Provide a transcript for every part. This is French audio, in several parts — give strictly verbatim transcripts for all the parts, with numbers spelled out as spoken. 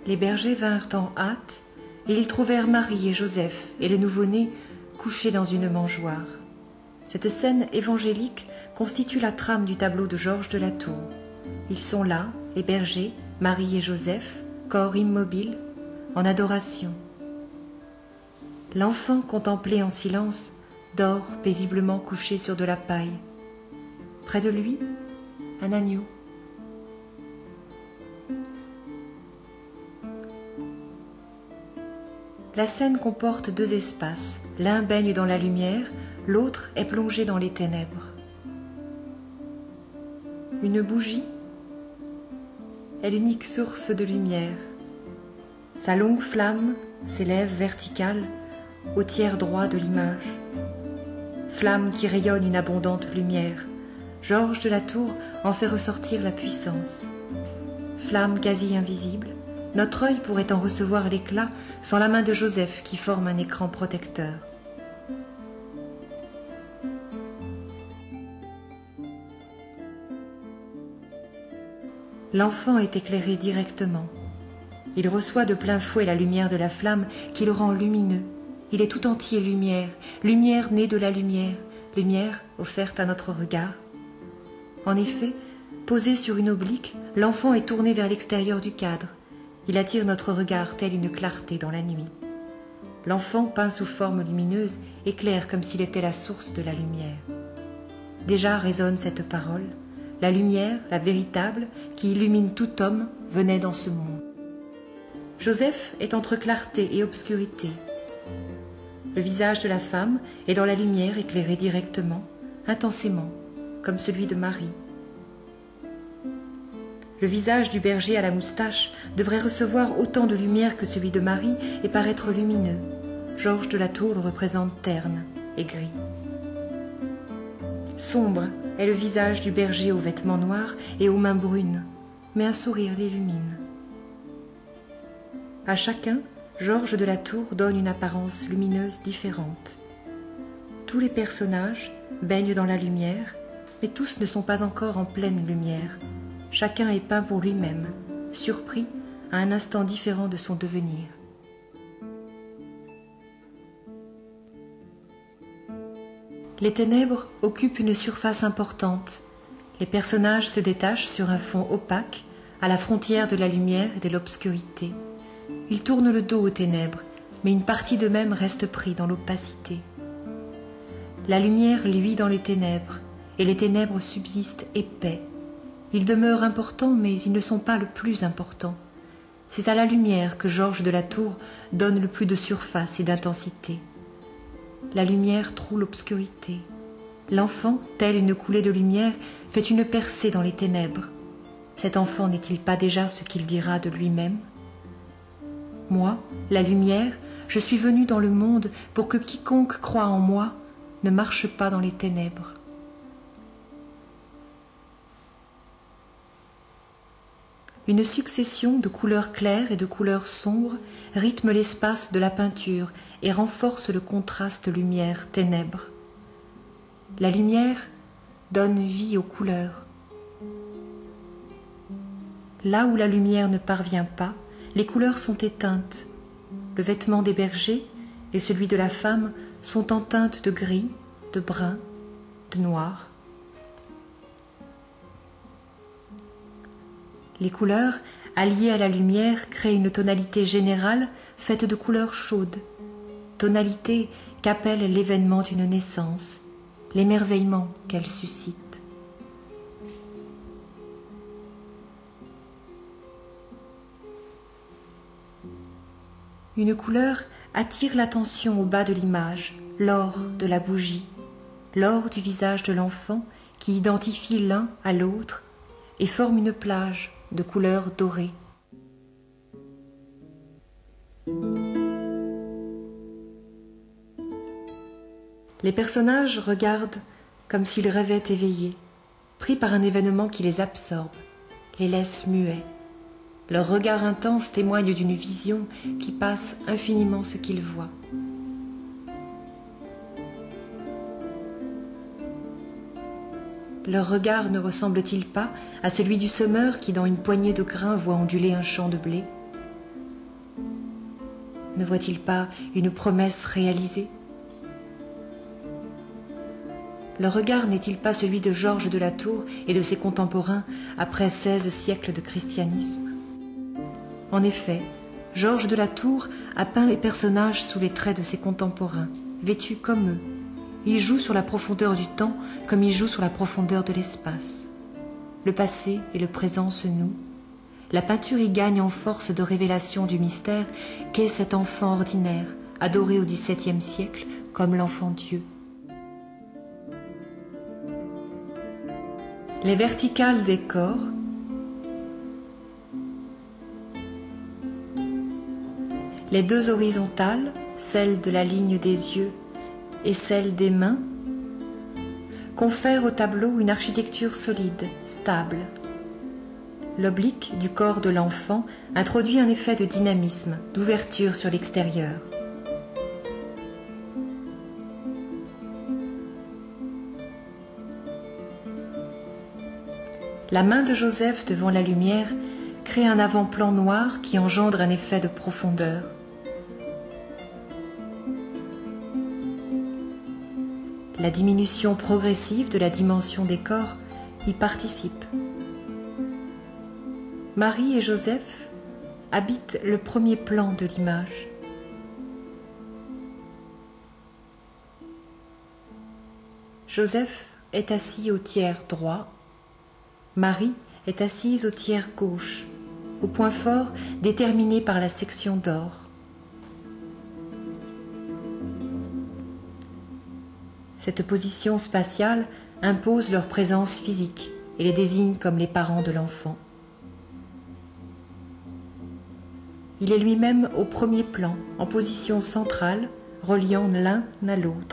Les bergers vinrent en hâte, et ils trouvèrent Marie et Joseph et le nouveau-né couchés dans une mangeoire. Cette scène évangélique constitue la trame du tableau de Georges de la Tour. Ils sont là, les bergers, Marie et Joseph, corps immobiles, en adoration. L'enfant contemplé en silence dort paisiblement couché sur de la paille. Près de lui, un agneau. La scène comporte deux espaces. L'un baigne dans la lumière, l'autre est plongé dans les ténèbres. Une bougie est l'unique source de lumière. Sa longue flamme s'élève verticale au tiers droit de l'image. Flamme qui rayonne une abondante lumière. Georges de la Tour en fait ressortir la puissance. Flamme quasi invisible, notre œil pourrait en recevoir l'éclat sans la main de Joseph qui forme un écran protecteur. L'enfant est éclairé directement. Il reçoit de plein fouet la lumière de la flamme qui le rend lumineux. Il est tout entier lumière, lumière née de la lumière, lumière offerte à notre regard. En effet, posé sur une oblique, l'enfant est tourné vers l'extérieur du cadre. Il attire notre regard telle une clarté dans la nuit. L'enfant, peint sous forme lumineuse, éclaire comme s'il était la source de la lumière. Déjà résonne cette parole. La lumière, la véritable, qui illumine tout homme, venait dans ce monde. Joseph est entre clarté et obscurité. Le visage de la femme est dans la lumière éclairé directement, intensément, comme celui de Marie. Le visage du berger à la moustache devrait recevoir autant de lumière que celui de Marie et paraître lumineux. Georges de la Tour le représente terne et gris. Sombre est le visage du berger aux vêtements noirs et aux mains brunes, mais un sourire l'illumine. À chacun, Georges de la Tour donne une apparence lumineuse différente. Tous les personnages baignent dans la lumière, mais tous ne sont pas encore en pleine lumière. Chacun est peint pour lui-même, surpris à un instant différent de son devenir. Les ténèbres occupent une surface importante. Les personnages se détachent sur un fond opaque, à la frontière de la lumière et de l'obscurité. Ils tournent le dos aux ténèbres, mais une partie d'eux-mêmes reste pris dans l'opacité. La lumière luit dans les ténèbres, et les ténèbres subsistent épais. Ils demeurent importants, mais ils ne sont pas le plus important. C'est à la lumière que Georges de la Tour donne le plus de surface et d'intensité. La lumière troue l'obscurité. L'enfant, tel une coulée de lumière, fait une percée dans les ténèbres. Cet enfant n'est-il pas déjà ce qu'il dira de lui-même ? Moi, la lumière, je suis venu dans le monde pour que quiconque croit en moi ne marche pas dans les ténèbres. Une succession de couleurs claires et de couleurs sombres rythme l'espace de la peinture et renforce le contraste lumière-ténèbres. La lumière donne vie aux couleurs. Là où la lumière ne parvient pas, les couleurs sont éteintes. Le vêtement des bergers et celui de la femme sont en teintes de gris, de brun, de noir. Les couleurs, alliées à la lumière, créent une tonalité générale faite de couleurs chaudes, tonalité qu'appelle l'événement d'une naissance, l'émerveillement qu'elle suscite. Une couleur attire l'attention au bas de l'image, l'or de la bougie, l'or du visage de l'enfant qui identifie l'un à l'autre et forme une plage de couleurs dorées. Les personnages regardent comme s'ils rêvaient éveillés, pris par un événement qui les absorbe, les laisse muets. Leur regard intense témoigne d'une vision qui passe infiniment ce qu'ils voient. Leur regard ne ressemble-t-il pas à celui du semeur qui, dans une poignée de grains, voit onduler un champ de blé ? ne voit-il pas une promesse réalisée? Le regard n'est-il pas celui de Georges de la Tour et de ses contemporains après seize siècles de christianisme? En effet, Georges de la Tour a peint les personnages sous les traits de ses contemporains, vêtus comme eux. Il joue sur la profondeur du temps comme il joue sur la profondeur de l'espace. Le passé et le présent se nouent. La peinture y gagne en force de révélation du mystère qu'est cet enfant ordinaire, adoré au dix-septième siècle comme l'enfant Dieu. Les verticales des corps, les deux horizontales, celle de la ligne des yeux et celle des mains, confèrent au tableau une architecture solide, stable. L'oblique du corps de l'enfant introduit un effet de dynamisme, d'ouverture sur l'extérieur. La main de Joseph devant la lumière crée un avant-plan noir qui engendre un effet de profondeur. La diminution progressive de la dimension des corps y participe. Marie et Joseph habitent le premier plan de l'image. Joseph est assis au tiers droit. Marie est assise au tiers gauche, au point fort déterminé par la section d'or. Cette position spatiale impose leur présence physique et les désigne comme les parents de l'enfant. Il est lui-même au premier plan, en position centrale, reliant l'un à l'autre.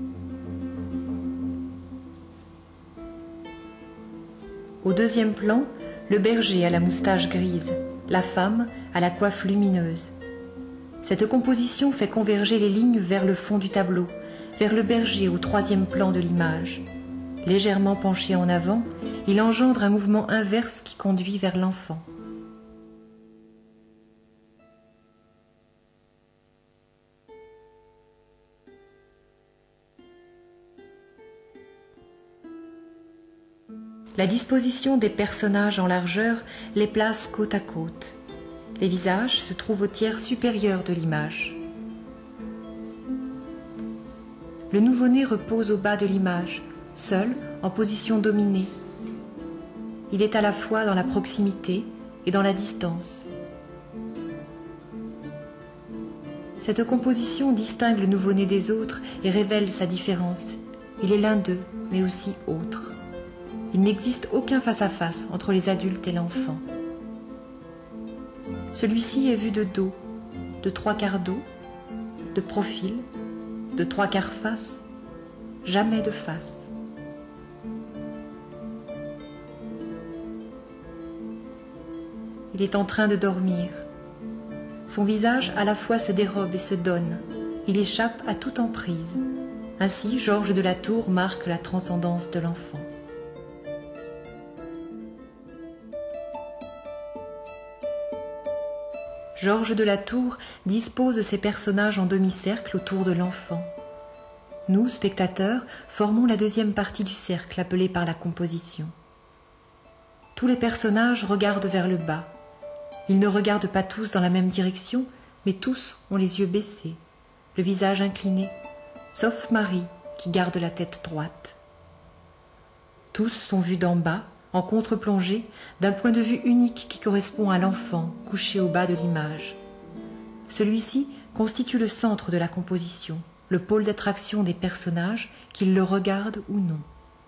Au deuxième plan, le berger à la moustache grise, la femme à la coiffe lumineuse. Cette composition fait converger les lignes vers le fond du tableau, vers le berger au troisième plan de l'image. Légèrement penché en avant, il engendre un mouvement inverse qui conduit vers l'enfant. La disposition des personnages en largeur les place côte à côte. Les visages se trouvent au tiers supérieur de l'image. Le nouveau-né repose au bas de l'image, seul, en position dominée. Il est à la fois dans la proximité et dans la distance. Cette composition distingue le nouveau-né des autres et révèle sa différence. Il est l'un d'eux, mais aussi autre. Il n'existe aucun face-à-face entre les adultes et l'enfant. Celui-ci est vu de dos, de trois quarts dos, de profil, de trois quarts face, jamais de face. Il est en train de dormir. Son visage à la fois se dérobe et se donne. Il échappe à toute emprise. Ainsi, Georges de la Tour marque la transcendance de l'enfant. Georges de la Tour dispose ses personnages en demi-cercle autour de l'enfant. Nous, spectateurs, formons la deuxième partie du cercle appelée par la composition. Tous les personnages regardent vers le bas. Ils ne regardent pas tous dans la même direction, mais tous ont les yeux baissés, le visage incliné, sauf Marie qui garde la tête droite. Tous sont vus d'en bas, en contre-plongée, d'un point de vue unique qui correspond à l'enfant couché au bas de l'image. Celui-ci constitue le centre de la composition, le pôle d'attraction des personnages, qu'ils le regardent ou non.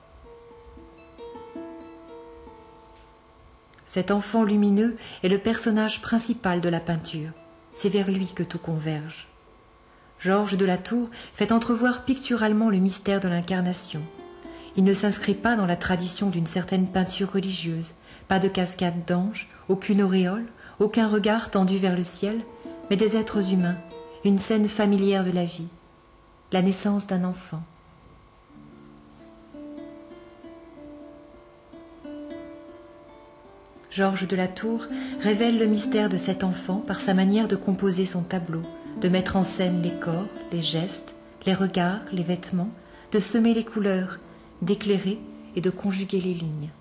Cet enfant lumineux est le personnage principal de la peinture. C'est vers lui que tout converge. Georges de la Tour fait entrevoir picturalement le mystère de l'incarnation. Il ne s'inscrit pas dans la tradition d'une certaine peinture religieuse, pas de cascade d'anges, aucune auréole, aucun regard tendu vers le ciel, mais des êtres humains, une scène familière de la vie, la naissance d'un enfant. Georges de la Tour révèle le mystère de cet enfant par sa manière de composer son tableau, de mettre en scène les corps, les gestes, les regards, les vêtements, de semer les couleurs, d'éclairer et de conjuguer les lignes.